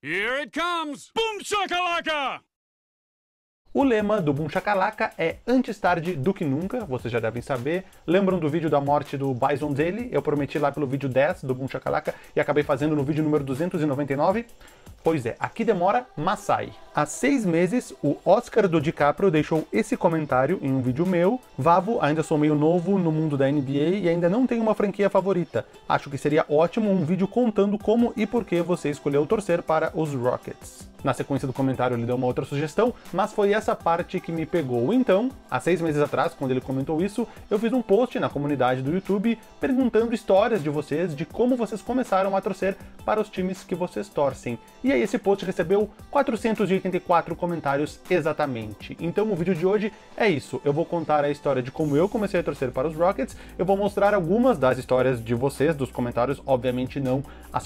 Here it comes! Boom shakalaka! O lema do Boom Shakalaka é antes tarde do que nunca, vocês já devem saber. Lembram do vídeo da morte do Bison Daily? Eu prometi lá pelo vídeo 10 do Boom Shakalaka e acabei fazendo no vídeo número 299. Pois é, aqui demora, mas sai. Há 6 meses, o Oscar do DiCaprio deixou esse comentário em um vídeo meu. Vavo, ainda sou meio novo no mundo da NBA e ainda não tenho uma franquia favorita. Acho que seria ótimo um vídeo contando como e por que você escolheu torcer para os Rockets. Na sequência do comentário ele deu uma outra sugestão, mas foi essa parte que me pegou. Então, há 6 meses atrás, quando ele comentou isso, eu fiz um post na comunidade do YouTube perguntando histórias de vocês, de como vocês começaram a torcer para os times que vocês torcem. E aí esse post recebeu 484 comentários exatamente. Então o vídeo de hoje é isso. Eu vou contar a história de como eu comecei a torcer para os Rockets, eu vou mostrar algumas das histórias de vocês, dos comentários, obviamente não as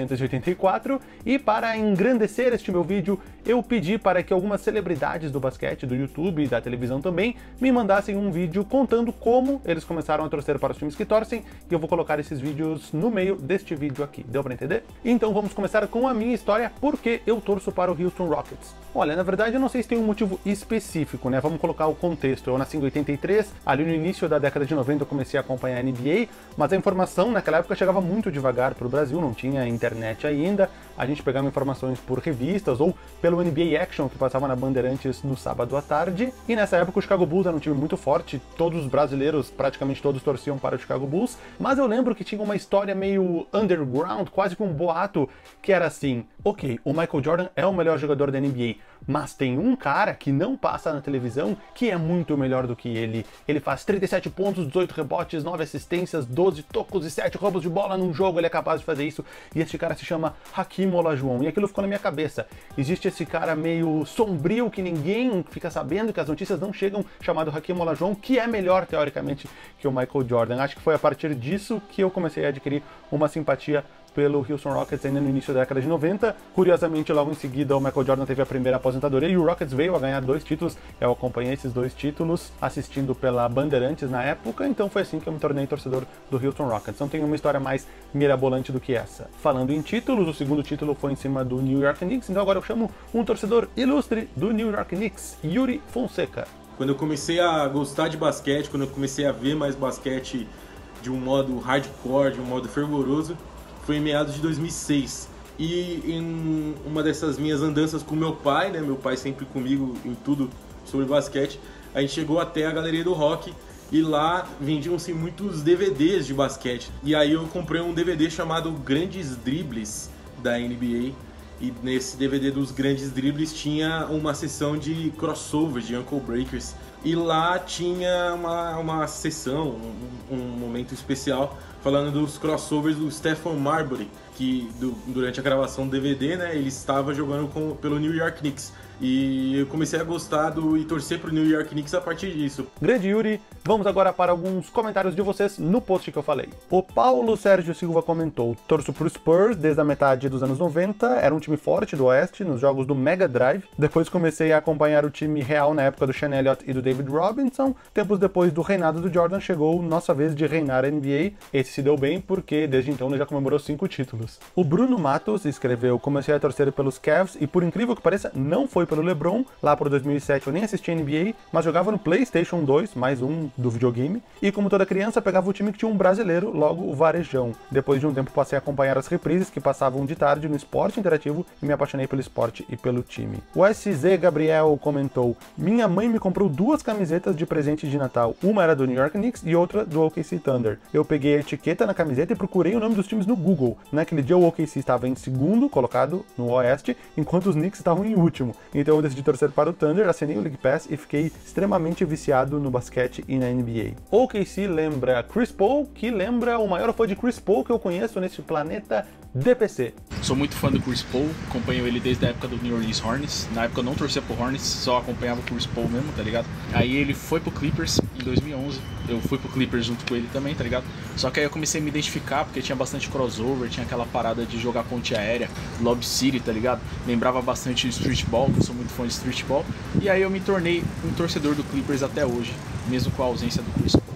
484, e para engrandecer este meu vídeo, eu pedi para que algumas celebridades do basquete, do YouTube e da televisão também, me mandassem um vídeo contando como eles começaram a torcer para os times que torcem, e eu vou colocar esses vídeos no meio deste vídeo aqui. Deu para entender? Então vamos começar com a minha história, porque eu torço para o Houston Rockets. Olha, na verdade eu não sei se tem um motivo específico, né? Vamos colocar o contexto. Eu nasci em 83, ali no início da década de 90 eu comecei a acompanhar a NBA, mas a informação naquela época chegava muito devagar para o Brasil, não tinha internet ainda, a gente pegava informações por revistas ou pelo NBA Action que passava na Bandeirantes no sábado à tarde, e nessa época o Chicago Bulls era um time muito forte, todos os brasileiros, praticamente todos torciam para o Chicago Bulls, mas eu lembro que tinha uma história meio underground, quase que um boato, que era assim: ok, o Michael Jordan é o melhor jogador da NBA, mas tem um cara que não passa na televisão que é muito melhor do que ele. Ele faz 37 pontos, 18 rebotes, 9 assistências, 12 tocos e 7 roubos de bola num jogo, ele é capaz de fazer isso, e esse cara se chama Hakeem Olajuwon, e aquilo ficou na minha cabeça. Existe esse cara meio sombrio que ninguém fica sabendo, que as notícias não chegam, chamado Hakeem Olajuwon, que é melhor, teoricamente, que o Michael Jordan. Acho que foi a partir disso que eu comecei a adquirir uma simpatia pelo Houston Rockets ainda no início da década de 90. Curiosamente, logo em seguida, o Michael Jordan teve a primeira aposentadoria e o Rockets veio a ganhar 2 títulos. Eu acompanhei esses 2 títulos assistindo pela Bandeirantes na época, então foi assim que eu me tornei torcedor do Houston Rockets. Não tem uma história mais mirabolante do que essa. Falando em títulos, o segundo título foi em cima do New York Knicks, então agora eu chamo um torcedor ilustre do New York Knicks, Yuri Fonseca. Quando eu comecei a gostar de basquete, quando eu comecei a ver mais basquete de um modo hardcore, de um modo fervoroso, foi em meados de 2006. E em uma dessas minhas andanças com meu pai, né, meu pai sempre comigo em tudo sobre basquete, a gente chegou até a Galeria do Rock e lá vendiam-se muitos DVDs de basquete. E aí eu comprei um DVD chamado Grandes Dribles da NBA. E nesse DVD dos Grandes Dribles tinha uma sessão de crossovers, de Ankle Breakers. E lá tinha uma sessão, um momento especial, falando dos crossovers do Stephon Marbury, que durante a gravação do DVD, né, ele estava jogando pelo New York Knicks. E eu comecei a gostar e torcer pro New York Knicks a partir disso. Grande Yuri, vamos agora para alguns comentários de vocês no post que eu falei. O Paulo Sérgio Silva comentou: torço pro Spurs desde a metade dos anos 90, era um time forte do Oeste nos jogos do Mega Drive. Depois comecei a acompanhar o time real na época do Sean Elliott e do David Robinson. Tempos depois do reinado do Jordan, chegou nossa vez de reinar a NBA. Esse se deu bem porque desde então ele já comemorou 5 títulos. O Bruno Matos escreveu: comecei a torcer pelos Cavs e por incrível que pareça, não foi pelo LeBron. Lá por 2007 eu nem assisti NBA, mas jogava no PlayStation 2, mais um do videogame, e como toda criança pegava o time que tinha um brasileiro, logo o Varejão. Depois de um tempo passei a acompanhar as reprises que passavam de tarde no esporte interativo e me apaixonei pelo esporte e pelo time. O SZ Gabriel comentou: minha mãe me comprou 2 camisetas de presente de Natal, uma era do New York Knicks e outra do OKC Thunder. Eu peguei a etiqueta na camiseta e procurei o nome dos times no Google. Naquele dia o OKC estava em segundo, colocado no Oeste, enquanto os Knicks estavam em último. Então eu decidi torcer para o Thunder, assinei o League Pass e fiquei extremamente viciado no basquete e na NBA. OKC lembra Chris Paul, que lembra o maior fã de Chris Paul que eu conheço nesse planeta, DPC. Sou muito fã do Chris Paul, acompanho ele desde a época do New Orleans Hornets. Na época eu não torcia pro Hornets, só acompanhava o Chris Paul mesmo, tá ligado? Aí ele foi pro Clippers em 2011, eu fui pro Clippers junto com ele também, tá ligado? Só que aí eu comecei a me identificar, porque tinha bastante crossover, tinha aquela parada de jogar ponte aérea, Lob City, tá ligado? Lembrava bastante de streetball, que eu sou muito fã de streetball. E aí eu me tornei um torcedor do Clippers até hoje, mesmo com a ausência do Chris Paul.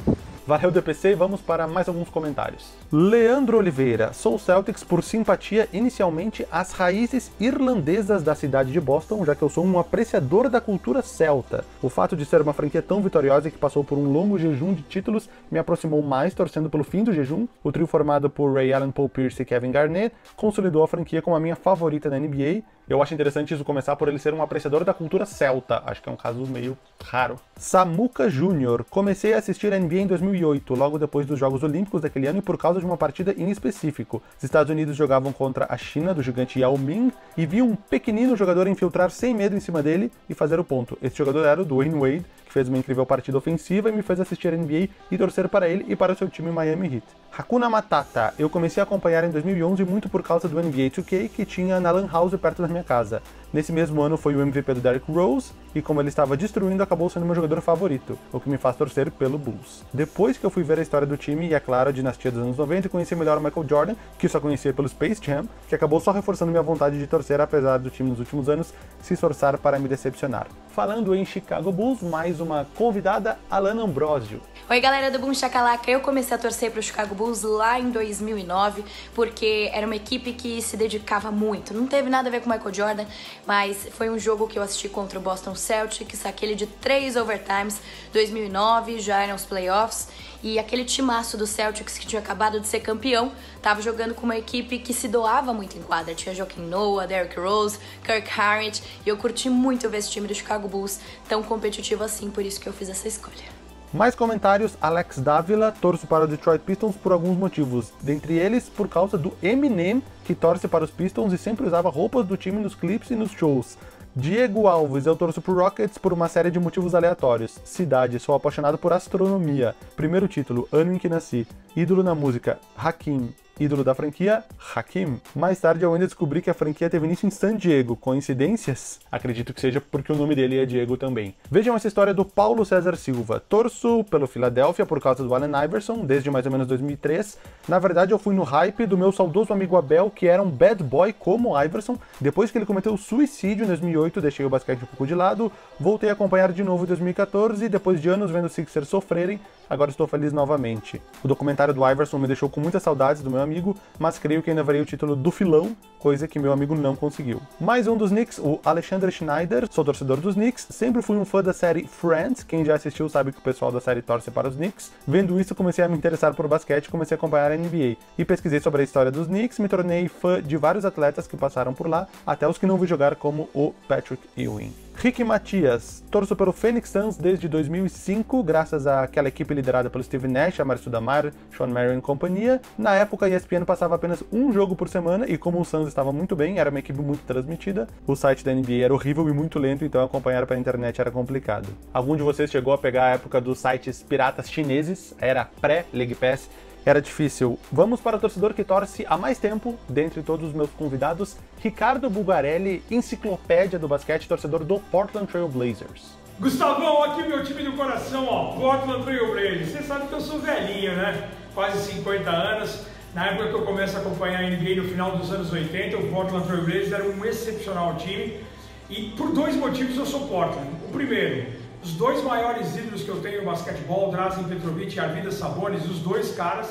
Valeu, DPC, e vamos para mais alguns comentários. Leandro Oliveira, sou Celtics por simpatia inicialmente às raízes irlandesas da cidade de Boston, já que eu sou um apreciador da cultura celta. O fato de ser uma franquia tão vitoriosa e que passou por um longo jejum de títulos me aproximou mais, torcendo pelo fim do jejum. O trio formado por Ray Allen, Paul Pierce e Kevin Garnett consolidou a franquia como a minha favorita na NBA. Eu acho interessante isso começar por ele ser um apreciador da cultura celta, acho que é um caso meio raro. Samuca Jr. Comecei a assistir a NBA em 2008, logo depois dos Jogos Olímpicos daquele ano e por causa de uma partida em específico. Os Estados Unidos jogavam contra a China, do gigante Yao Ming, e vi um pequenino jogador infiltrar sem medo em cima dele e fazer o ponto. Esse jogador era o Dwayne Wade, que fez uma incrível partida ofensiva e me fez assistir a NBA e torcer para ele e para o seu time Miami Heat. Hakuna Matata. Eu comecei a acompanhar em 2011 muito por causa do NBA 2K que tinha na Lan House perto da minha casa. Nesse mesmo ano foi o MVP do Derrick Rose e como ele estava destruindo acabou sendo meu jogador favorito, o que me faz torcer pelo Bulls. Depois que eu fui ver a história do time e, é claro, a dinastia dos anos 90 e conheci melhor o Michael Jordan, que eu só conhecia pelo Space Jam, que acabou só reforçando minha vontade de torcer apesar do time nos últimos anos se esforçar para me decepcionar. Falando em Chicago Bulls, mais uma convidada, Alana Ambrosio. Oi galera do Boom Shakalaka, eu comecei a torcer para o Chicago Bulls lá em 2009, porque era uma equipe que se dedicava muito. Não teve nada a ver com o Michael Jordan, mas foi um jogo que eu assisti contra o Boston Celtics, aquele de 3 overtimes, 2009, já eram os playoffs, e aquele timaço do Celtics que tinha acabado de ser campeão, tava jogando com uma equipe que se doava muito em quadra. Tinha Joakim Noah, Derrick Rose, Kirk Harrison, e eu curti muito ver esse time do Chicago Bulls tão competitivo assim, por isso que eu fiz essa escolha. Mais comentários, Alex Dávila, torço para o Detroit Pistons por alguns motivos, dentre eles por causa do Eminem, que torce para os Pistons e sempre usava roupas do time nos clipes e nos shows. Diego Alves, eu torço pro Rockets por uma série de motivos aleatórios. Cidade, sou apaixonado por astronomia. Primeiro título, ano em que nasci. Ídolo na música, Hakim. Ídolo da franquia, Hakim. Mais tarde eu ainda descobri que a franquia teve início em San Diego. Coincidências? Acredito que seja porque o nome dele é Diego também. Vejam essa história do Paulo César Silva. Torço pelo Philadelphia por causa do Allen Iverson, desde mais ou menos 2003. Na verdade eu fui no hype do meu saudoso amigo Abel, que era um bad boy como o Iverson. Depois que ele cometeu suicídio em 2008, deixei o basquete um pouco de lado. Voltei a acompanhar de novo em 2014 e depois de anos vendo os Sixers sofrerem, agora estou feliz novamente. O documentário do Iverson me deixou com muitas saudades do meu amigo, mas creio que ainda varia o título do filão, coisa que meu amigo não conseguiu. Mais um dos Knicks, o Alexandre Schneider, sou torcedor dos Knicks, sempre fui um fã da série Friends, quem já assistiu sabe que o pessoal da série torce para os Knicks. Vendo isso, comecei a me interessar por basquete e comecei a acompanhar a NBA. E pesquisei sobre a história dos Knicks, me tornei fã de vários atletas que passaram por lá, até os que não vi jogar, como o Patrick Ewing. Rick Matias, torço pelo Phoenix Suns desde 2005, graças àquela equipe liderada pelo Steve Nash, Amar'e Stoudemire, Sean Marion e companhia. Na época, a ESPN passava apenas um jogo por semana e como o Suns estava muito bem, era uma equipe muito transmitida, o site da NBA era horrível e muito lento, então acompanhar pela internet era complicado. Algum de vocês chegou a pegar a época dos sites piratas chineses? Era pré-League Pass. Era difícil. Vamos para o torcedor que torce há mais tempo, dentre todos os meus convidados, Ricardo Bulgarelli, enciclopédia do basquete, torcedor do Portland Trail Blazers. Gustavão, aqui meu time do coração, ó, Portland Trail Blazers. Você sabe que eu sou velhinho, né? Quase 50 anos. Na época que eu começo a acompanhar a NBA no final dos anos 80, o Portland Trail Blazers era um excepcional time. E por dois motivos eu sou Portland. O primeiro, os dois maiores ídolos que eu tenho no basquetebol, Drazen Petrovic e Arvydas Sabonis, os dois caras,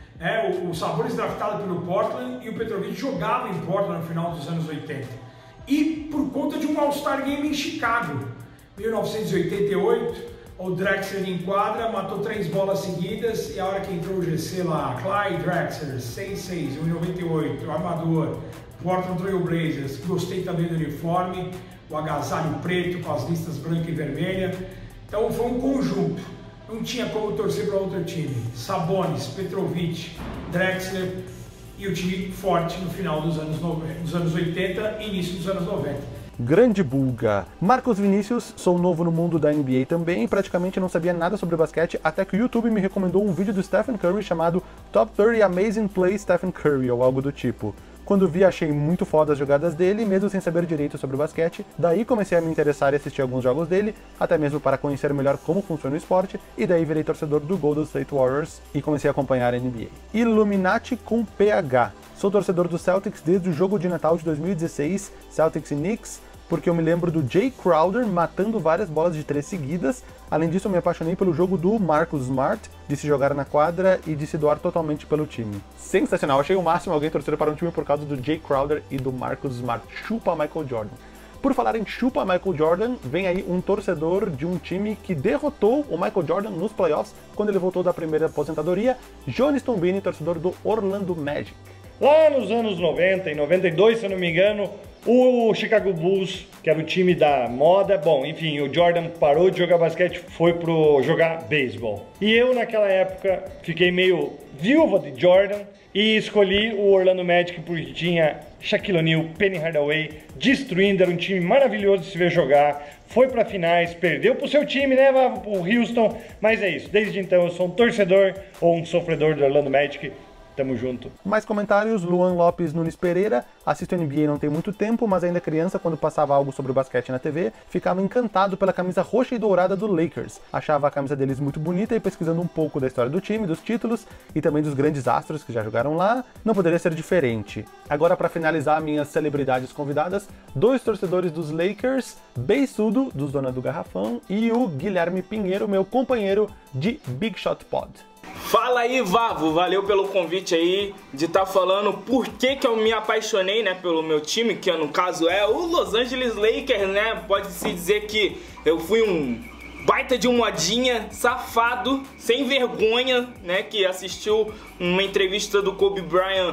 o Sabonis draftado pelo Portland e o Petrovic jogava em Portland no final dos anos 80. E por conta de um All-Star Game em Chicago, 1988, o Drexler em quadra, matou 3 bolas seguidas e a hora que entrou o GC lá, Clyde Drexler, 6'6", 1,98, armador, Portland Trail Blazers, gostei também do uniforme, o agasalho preto com as listas branca e vermelha, então foi um conjunto, não tinha como torcer para outro time. Sabonis, Petrovic, Drexler e o time forte no final dos anos 80 e início dos anos 90. Grande Bulga. Marcos Vinícius, sou novo no mundo da NBA também e praticamente não sabia nada sobre basquete até que o YouTube me recomendou um vídeo do Stephen Curry chamado Top 30 Amazing Plays Stephen Curry ou algo do tipo. Quando vi, achei muito foda as jogadas dele, mesmo sem saber direito sobre o basquete. Daí comecei a me interessar e assistir alguns jogos dele, até mesmo para conhecer melhor como funciona o esporte, e daí virei torcedor do Golden State Warriors e comecei a acompanhar a NBA. Illuminati com PH. Sou torcedor do Celtics desde o jogo de Natal de 2016, Celtics e Knicks, porque eu me lembro do Jay Crowder matando várias bolas de 3 seguidas, Além disso, eu me apaixonei pelo jogo do Marcus Smart, de se jogar na quadra e de se doar totalmente pelo time. Sensacional, achei o máximo alguém torcer para um time por causa do Jay Crowder e do Marcus Smart. Chupa Michael Jordan. Por falar em chupa Michael Jordan, vem aí um torcedor de um time que derrotou o Michael Jordan nos playoffs quando ele voltou da primeira aposentadoria, Johnny Stombini, torcedor do Orlando Magic. Lá nos anos 90, em 92, se eu não me engano, o Chicago Bulls, que era o time da moda, bom, enfim, o Jordan parou de jogar basquete, foi pro jogar beisebol. E eu, naquela época, fiquei meio viúva de Jordan e escolhi o Orlando Magic porque tinha Shaquille O'Neal, Penny Hardaway, destruindo, era um time maravilhoso de se ver jogar, foi para finais, perdeu pro seu time, né, o Houston, mas é isso, desde então eu sou um torcedor ou um sofredor do Orlando Magic. Tamo junto. Mais comentários, Luan Lopes Nunes Pereira. Assisto NBA não tem muito tempo, mas ainda criança, quando passava algo sobre o basquete na TV, ficava encantado pela camisa roxa e dourada do Lakers. Achava a camisa deles muito bonita e pesquisando um pouco da história do time, dos títulos e também dos grandes astros que já jogaram lá, não poderia ser diferente. Agora, para finalizar minhas celebridades convidadas, 2 torcedores dos Lakers, Beiçudo, dos Dona do Garrafão, e o Guilherme Pinheiro, meu companheiro de Big Shot Pod. Fala aí, Vavo, valeu pelo convite aí de estar falando por que eu me apaixonei, né, pelo meu time, que no caso é o Los Angeles Lakers, né, pode-se dizer que eu fui um baita de um modinha, safado, sem vergonha, né, que assistiu uma entrevista do Kobe Bryant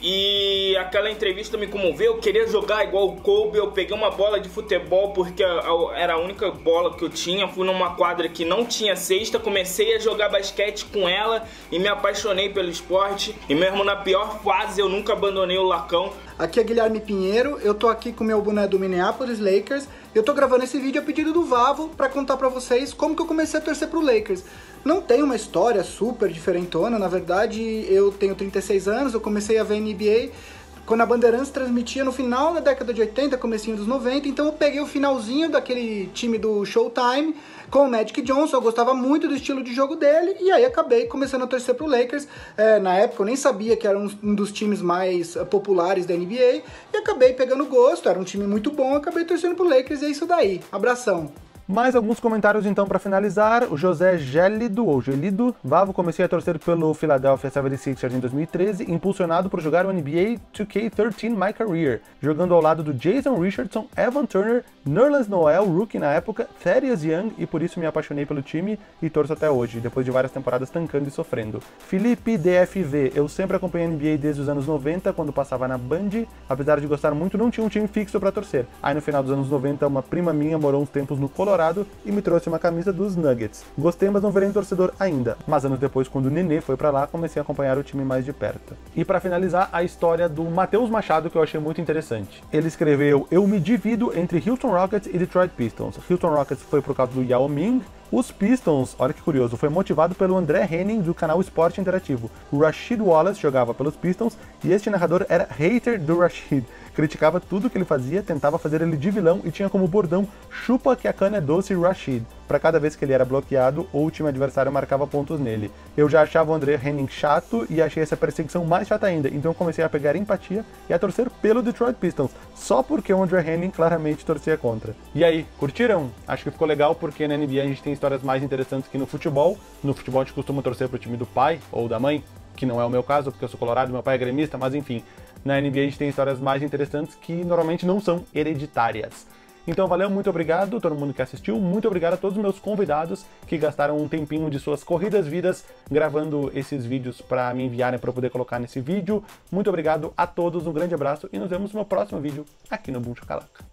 e aquela entrevista me comoveu, eu queria jogar igual o Kobe, eu peguei uma bola de futebol porque era a única bola que eu tinha, fui numa quadra que não tinha cesta, comecei a jogar basquete com ela e me apaixonei pelo esporte e mesmo na pior fase eu nunca abandonei o lacão. Aqui é Guilherme Pinheiro, eu tô aqui com o meu boné do Minneapolis Lakers. Eu tô gravando esse vídeo a pedido do Vavo pra contar pra vocês como que eu comecei a torcer pro Lakers. Não tem uma história super diferentona, na verdade eu tenho 36 anos, eu comecei a ver NBA quando a Bandeirantes transmitia no final da década de 80, comecinho dos 90, então eu peguei o finalzinho daquele time do Showtime com o Magic Johnson, eu gostava muito do estilo de jogo dele, e aí acabei começando a torcer pro Lakers. Na época eu nem sabia que era um dos times mais populares da NBA, e acabei pegando gosto, era um time muito bom, acabei torcendo pro Lakers, e é isso daí. Abração! Mais alguns comentários então para finalizar. O José Gélido, ou Gelido, Vavo, comecei a torcer pelo Philadelphia 76ers em 2013, impulsionado por jogar o NBA 2K13 My Career, jogando ao lado do Jason Richardson, Evan Turner, Nerlens Noel, rookie na época, Thaddeus Young, e por isso me apaixonei pelo time e torço até hoje, depois de várias temporadas tancando e sofrendo. Felipe DFV, eu sempre acompanhei a NBA desde os anos 90, quando passava na Band, apesar de gostar muito, não tinha um time fixo para torcer. Aí no final dos anos 90, uma prima minha morou uns tempos no Colorado e me trouxe uma camisa dos Nuggets. Gostei, mas não virei um torcedor ainda. Mas anos depois, quando o Nenê foi pra lá, comecei a acompanhar o time mais de perto. E pra finalizar, a história do Matheus Machado, que eu achei muito interessante. Ele escreveu: eu me divido entre Houston Rockets e Detroit Pistons. Houston Rockets foi por causa do Yao Ming. Os Pistons, olha que curioso, foi motivado pelo André Henning do canal Esporte Interativo. O Rasheed Wallace jogava pelos Pistons e este narrador era hater do Rasheed. Criticava tudo que ele fazia, tentava fazer ele de vilão e tinha como bordão: chupa que a cana é doce, Rasheed. Para cada vez que ele era bloqueado ou o time adversário marcava pontos nele. Eu já achava o André Henning chato e achei essa perseguição mais chata ainda, então comecei a pegar empatia e a torcer pelo Detroit Pistons, só porque o André Henning claramente torcia contra. E aí, curtiram? Acho que ficou legal porque na NBA a gente tem histórias mais interessantes que no futebol. No futebol a gente costuma torcer pro time do pai ou da mãe, que não é o meu caso porque eu sou colorado e meu pai é gremista, mas enfim, na NBA a gente tem histórias mais interessantes que normalmente não são hereditárias. Então valeu, muito obrigado a todo mundo que assistiu, muito obrigado a todos os meus convidados que gastaram um tempinho de suas corridas vidas gravando esses vídeos para me enviarem para eu poder colocar nesse vídeo. Muito obrigado a todos, um grande abraço e nos vemos no meu próximo vídeo aqui no Boom Shakalaka.